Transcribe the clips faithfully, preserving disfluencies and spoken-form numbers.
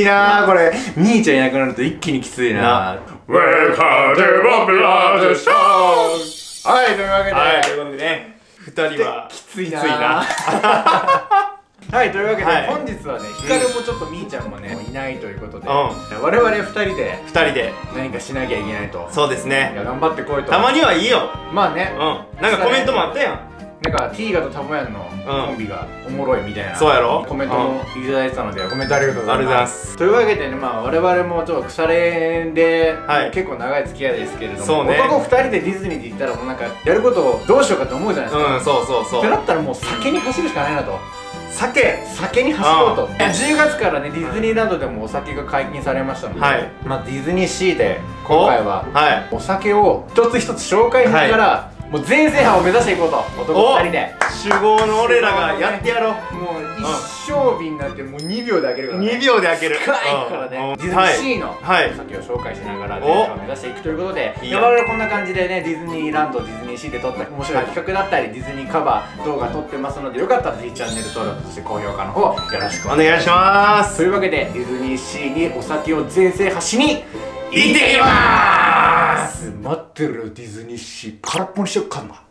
いなーこれ。みーちゃんいなくなると一気にきついな。 Welcome to Popular Show。 はい、というわけで、 はい、ということでね、二人はきついな。 きついな。 はい、というわけで、 はい、 本日はね、ヒカルもちょっとみーちゃんもね、いないということで、 うん、 我々二人で、 二人で何かしなきゃいけないと。 そうですね。 いや、頑張ってこいと。 たまにはいいよ。 まあね。 うん。なんかコメントもあったやん。 なんか、ティーガとタモヤンのコンビがおもろいみたいな。 そうやろ。 コメントもいただいてたので、コメントありがとうございます。ありがとうございます。というわけでね、まあ、我々もちょっと腐れ縁で、結構長い付き合いですけれども、男二人でディズニーで行ったら、もうなんか、やることをどうしようかと思うじゃないですか。 うん、そうそうそう。 ってなったらもう酒に走るしかないなと。 酒酒に走ろうと。じゅうがつからね、ディズニーランドでもお酒が解禁されましたので、まあディズニーシーで今回はお酒を一つ一つ紹介しながら、もう全制覇を目指していこうと。男ふたりで酒豪の俺らがやってやろう。 もう一升瓶なんてもうにびょうで開けるからね。 にびょうで開ける。 深いからね。ディズニーシーのお酒を紹介しながら全制覇を目指していくということで、我々こんな感じでね、ディズニーランド、ディズニーシーで撮った面白い企画だったり、ディズニーカバー動画撮ってますので、よかったらぜひチャンネル登録、そして高評価の方よろしくお願いします。 というわけで、ディズニーシーにお酒を全制覇しに行ってきまーす。待ってるよ、ディズニーシー空っぽにしよっかんな。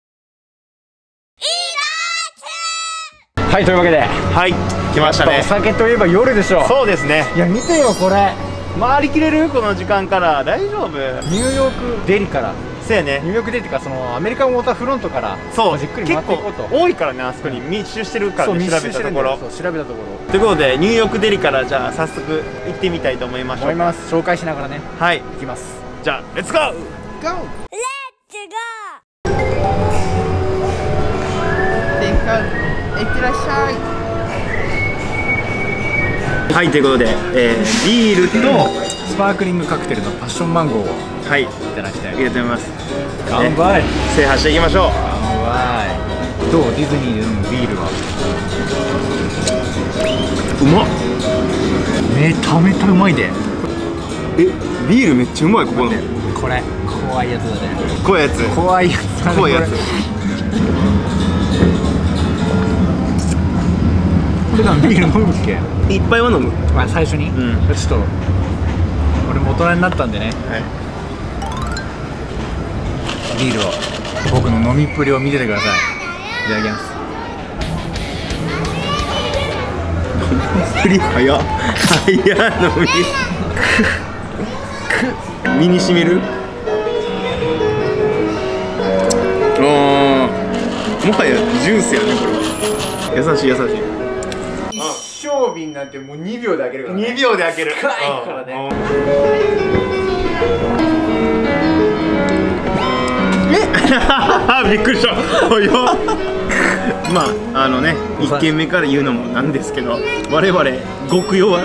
はい、というわけで、はい、来ましたね。お酒といえば夜でしょ。 そうですね。 いや、見てよこれ。 回りきれるこの時間から大丈夫。 ニューヨークデリから。 そうやね。 ニューヨークデリっていうか、そのアメリカンウォーターフロントから。 そう、 じっくり回っていこうと。 多いからね、あそこに密集してるからね、調べたところ。 そう、調べたところ。 ということで、ニューヨークデリからじゃあ早速行ってみたいと思いましょう。 思います。紹介しながらね。 はい、 行きます。 じゃあ、レッツゴー。ゴー。レッツゴー。 いってらっしゃい。 はい、ということで、えー、ビールとスパークリングカクテルのパッションマンゴーをはいいただきたいありがとうございます。 乾杯。 制覇していきましょう。 乾杯。どう、ディズニーで飲むビールはうまっ。 めためたうまいで。 え、ビールめっちゃうまい。ここのこれ怖いやつだね。 怖いやつ。 怖いやつだね。 怖いやつ。 普段ビール飲むっけ？ いっぱいは飲む。 まあ最初に、うん、ちょっと俺も大人になったんでね、はい、ビールを僕の飲みっぷりを見ててください。いただきます。 飲みっぷり早っ早っ。飲み身にしみる。あー、もはやジュースやねこれは。優しい優しい。 一升瓶なんてもうにびょうで開けるからね。 にびょうで開ける。 深いからね。 えびっくりした。早っ。まああのね、いっけんめから言うのもなんですけど、我々極弱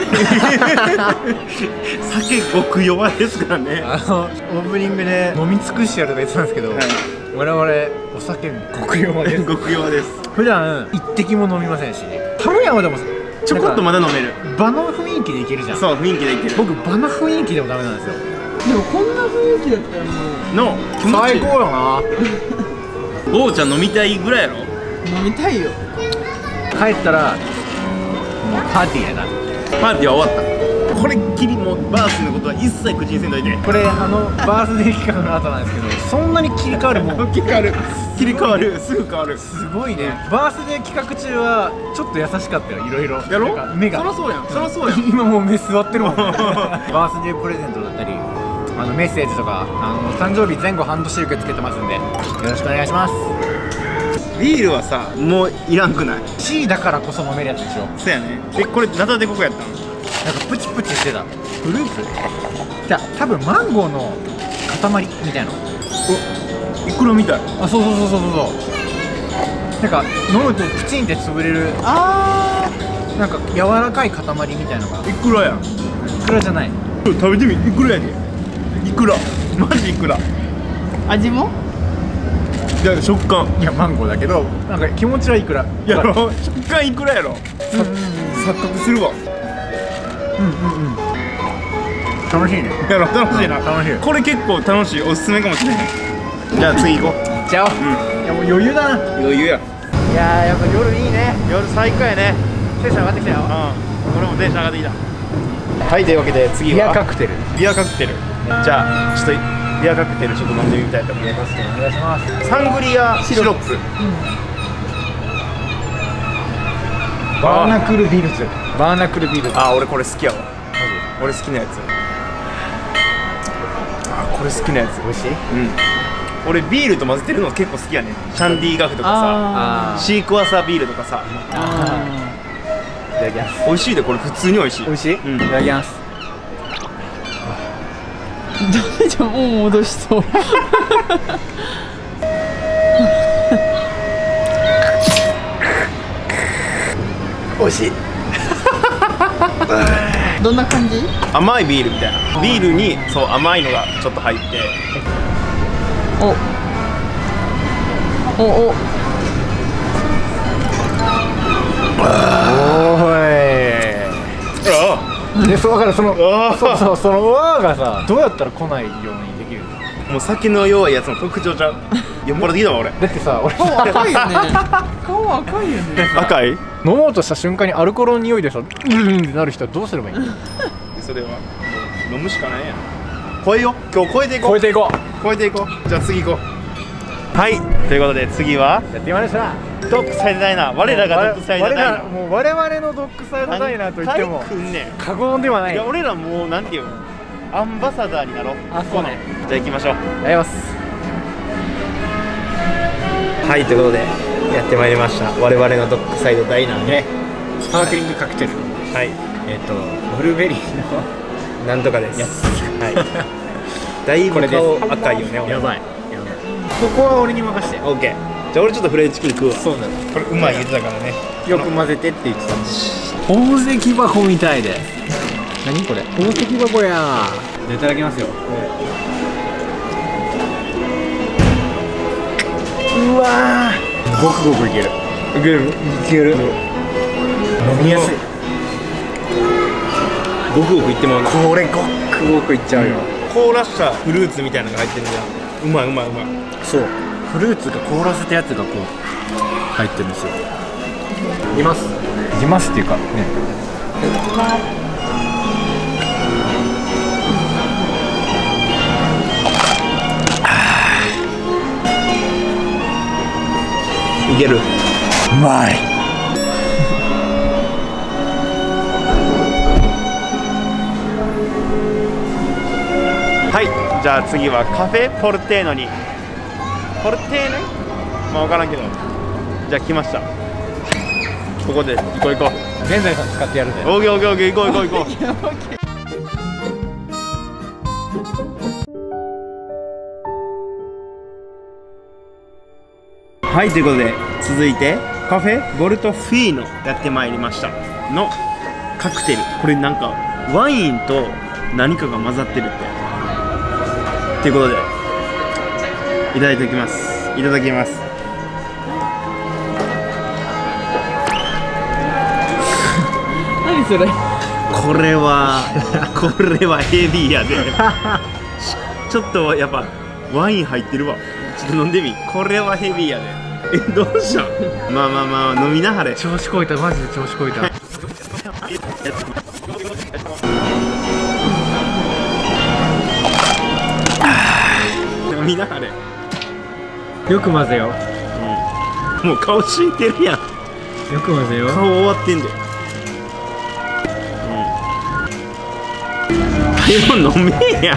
酒極弱ですからね。 あのオープニングで飲み尽くしてやるとか言ってたんですけど、はい、我々お酒極弱です。 極弱です。普段一滴も飲みませんし、タモヤンはでもちょこっとまだ飲める。 場の雰囲気でいけるじゃん。 そう、雰囲気でいける。 僕場の雰囲気でもダメなんですよ。 でもこんな雰囲気だったらもうの気持ち最高よな。 ゴーちゃん飲みたいぐらいやろ。 飲みたいよ。 帰ったらもうパーティーやな。 パーティーは終わった。これっきりもうバースのことは一切口にせんといて。 これあのバースデー企画の後なんですけど、そんなに切り替わるもん。 切り替わる切り替わるすぐ変わる。 すごいね。バースデー企画中はちょっと優しかったよ。いろいろやろ。 目がそらそうやん。そらそうやん。 今もう目座ってるもんね。バースデープレゼントだったり、あのメッセージとか、あの誕生日前後半年受け付けてますんで、よろしくお願いします。 ビールはさ、もういらんくない？ C だからこそ飲めるやつでしょ。 そうやね。え、これナタデココやったの？ なんかプチプチしてた。フルーツ？じゃあ多分マンゴーの塊みたいな。 お、イクラみたい。 あ、そうそうそうそうそう。なんか飲むとプチンって潰れる。あー、なんか柔らかい塊みたいなのが。 イクラやん。 イクラじゃない。 食べてみ。イクラやで。イクラ。マジイクラ。 味も？ いや、食感。 いや、マンゴーだけど、なんか気持ちはいくら。 やろ。食感いくらやろ。錯覚するわ。 うんうんうん。楽しいね。 やろ、楽しいな。 楽しい。 これ結構楽しい。おすすめかもしれない。じゃあ次行こう。 行っちゃおう。うん。いやもう余裕だな。 余裕や。 いやー、やっぱ夜いいね。 夜最高やね。 テンション上がってきたよ。 うん。俺もテンション上がってきた。 はい、というわけで次はビアカクテル。 ビアカクテル。じゃあちょっとビアカクテルちょっと飲んでみたいと思います。 お願いします。 サングリアシロップ。 バーナクルビルズ。バーナクルビルズ。 あ、俺これ好きやわ。俺好きなやつ。あ、これ好きなやつ。 美味しい？ うん。俺ビールと混ぜてるの結構好きやね。シャンディガフとかさ、シークワーサービールとかさ。 いただきます。 美味しいで、これ普通に美味しい。 美味しい？うん。いただきます。 ダメじゃん、もう戻しそう。 美味しい。 どんな感じ？ 甘いビールみたいな。ビールにそう甘いのがちょっと入って。 おおお。 おーい。で、そうだからそのそうそうそのうわーがさ、どうやったら来ないようにできるの？ もう酒の弱いやつの特徴ちゃう。酔っ払ってきたわ俺。 だってさ、俺顔赤いよね。顔赤いよね。 赤い？ 飲もうとした瞬間にアルコールの匂いでさ、うんってなる人はどうすればいいの？ それは飲むしかないやん。超えよう。今日超えていこう。 超えていこう。超えていこう。じゃあ次行こう。はい、ということで次はう。やってみました。 ドッグサイドダイナー。我らがドッグサイドダイナー。 もう我々のドッグサイドダイナーと言っても過言ではない。 いや、俺らもうなんていうの、アンバサダーになろう。 あ、そうね。 じゃあ行きましょう。 やります。はい、ということでやってまいりました。我々のドッグサイドダイナーね。スパークリングカクテル。 はい。 えっとブルーベリーのなんとかです。 はい。だいぶ顔赤いよね。 やばい。ここは俺に任せて。 オッケー。じゃあ俺ちょっとフレンチキン食うわ。 そうなの。 これうまい言ってたからね。 よく混ぜてって言ってた。宝石箱みたいで。何これ？宝石箱やー。いただきますよ。うわー。ごくごくいける。いける。いける。飲みやすい。 ごくごくいってもらう。 これごくごくいっちゃうよ。 凍らしたフルーツみたいなのが入ってるじゃん。うまいうまいうまい。 そう。フルーツが凍らせたやつがこう入ってるんですよ。いきます。いきますっていうかね。 いける。 うまい。 はい、じゃあ次はカフェポルテーノに。ポルテーノ？まあ分からんけど。じゃあ来ました。ここで行こう行こう。 現在さん使ってやるぜ。 オーケーオーケーオーケー、行こう行こう行こう。はい、ということで続いてカフェボルトフィーノやってまいりましたのカクテル。これなんかワインと何かが混ざってるってということでいただいておきます。いただきます。 何それ？ これはこれはヘビーやで。ちょっとやっぱワイン入ってるわ。ちょっと飲んでみ。これはヘビーやで。え、どうした？まあまあまあ飲みなはれ。 調子こいた、マジで調子こいた。 飲みなはれ。 よく混ぜよ。 うん、もう顔敷いてるやん。 よく混ぜよ。 顔終わってんで。うん。もう飲めや。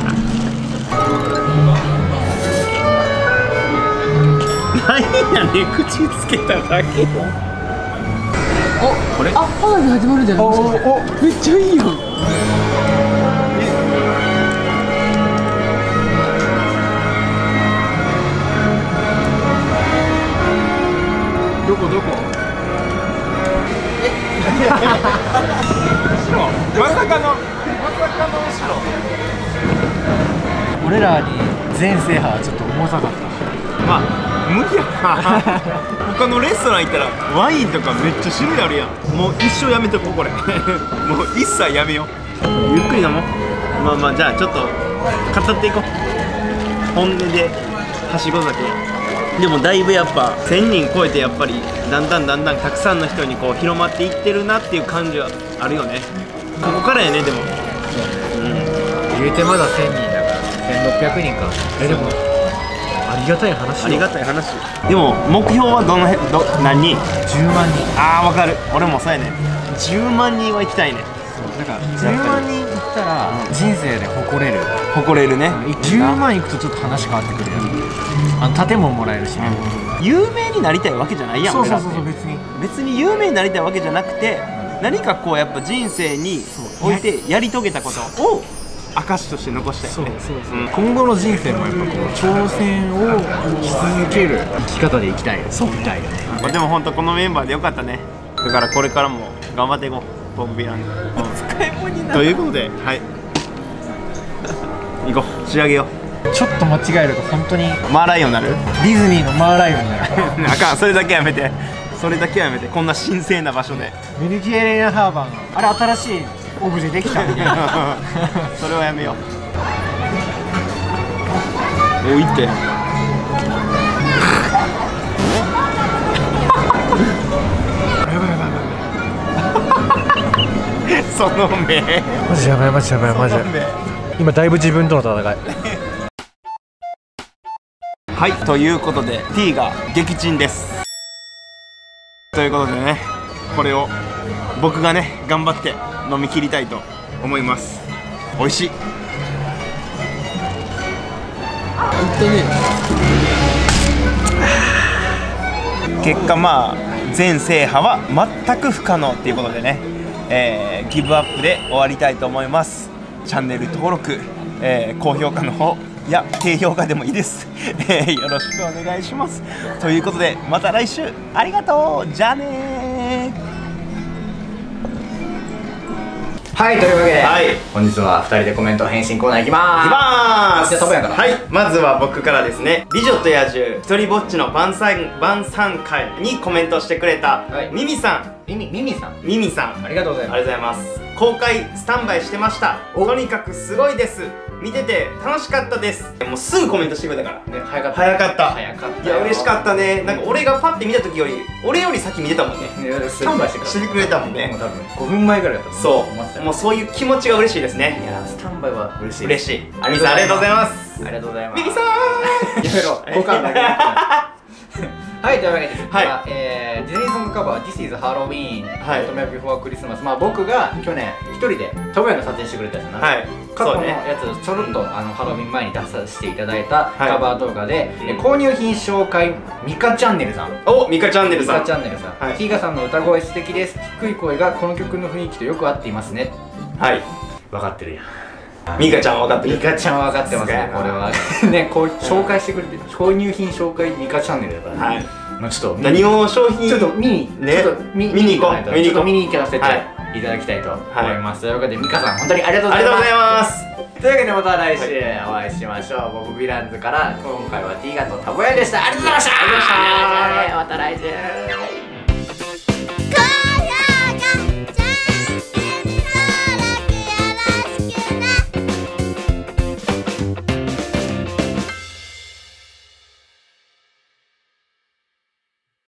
何やねん、口つけただけ。 お、これ？あ、花火始まるじゃん。おお、めっちゃいいよ。 どこどこ？ まさかのまさかの後ろ。 俺らに全制覇はちょっと重さかった。 まあ無理やな。他のレストラン行ったらワインとかめっちゃ種類あるやん。もう一生やめとこうこれ。もう一切やめよう。ゆっくり飲もう。まあまあじゃあちょっと語っていこう。本音ではしご酒。でもだいぶやっぱせんにん超えてやっぱりだんだんだんだんたくさんの人にこう広まっていってるなっていう感じはあるよね。 ここからやね。でも言うてまだせんにんだからせんろっぴゃくにんか。えでもありがたい話よ。 ありがたい話。でも目標はどの辺ど何人？ じゅうまんにん。 ああ分かる。俺もそうやね。じゅうまんにんは行きたいね。 だからじゅうまんにんいったら人生で誇れる。 誇れるね。 じゅうまんいくとちょっと話変わってくるよ。あの建物もらえるしね。 有名になりたいわけじゃないやん。 そうそうそうそう。別に別に有名になりたいわけじゃなくて、何かこうやっぱ人生においてやり遂げたことを証として残したいよね。 そうそうそう、うん、今後の人生もやっぱこう挑戦をし続ける生き方でいきたいよ。そうみたいよね。 まあでも本当このメンバーでよかったね。だからこれからも頑張っていこう。僕ビランド使い物になるということで、はい行こう。仕上げよう。ちょっと間違えると本当にう。マーライオンになる。 ディズニーのマーライオンになるあかん、それだけやめて。それだけはやめて。こんな神聖な場所でメディテレーニアンハーバーのあれ新しいオブジェできたみたいなそれはやめよう。おいってその目マジやばいマジやばいマジ今だいぶ自分との戦いはい、ということで T が撃沈です。ということでね、これを僕がね頑張って飲み切りたいと思います。美味しい。 本当に結果まあ全制覇は全く不可能っていうことでね、えー、ギブアップで終わりたいと思います。チャンネル登録、えー、高評価の方、いや低評価でもいいです、えー、よろしくお願いします。ということでまた来週ありがとう。じゃあねー。 はい、というわけで、 はい、 本日はふたりでコメント返信コーナーいきまーす。 いきまーす。 じゃあトモヤから。 はい、まずは僕からですね。美女と野獣一人ぼっちの晩餐晩餐会にコメントしてくれた、はい、ミミさん。 ミミミミさんミミさん、 ありがとうございます。 ありがとうございます。公開スタンバイしてました。とにかくすごいです。見てて楽しかったです。もうすぐコメントしてくれたからね。早かった早かった早かった。いや嬉しかったね。なんか俺がパッて見た時より俺より先見てたもんね。 スタンバイしてしてくれたもんね。 もう多分ごふんまえぐらいだった。 そうもうそういう気持ちが嬉しいですね。 いやスタンバイは嬉しい。 嬉しい。あみさんありがとうございます。 ありがとうございます。 ミミさんやめろ股間だけはい、というわけで、 はい、 えー、ディズニーソングカバー「This is Halloween」 はい、 トモヤビフォークリスマス。まあ僕が去年一人でトモヤの撮影してくれたやつな。はい、過去のやつをちょろっとあのハロウィン前に出させていただいたカバー動画で、はい、購入品紹介ミカチャンネルさん。 お、ミカチャンネルさん。 ミカチャンネルさん。はい、ティーガさんの歌声素敵です。低い声がこの曲の雰囲気とよく合っていますね。はい、分かってるやん。ミカちゃんは分かってる。ミカちゃんは分かってますね。これはね、こう紹介してくれて購入品紹介ミカチャンネルだからね。はい、まあちょっと何を商品ちょっと見にね、ちょっと見に行こう。見に行こう。見に行かせていただきたいと思います。というわけでミカさん本当にありがとうございます。というわけでまた来週お会いしましょう。ボブ・ヴィランズから今回はティーガとタボヤでした。ありがとうございました。また来週。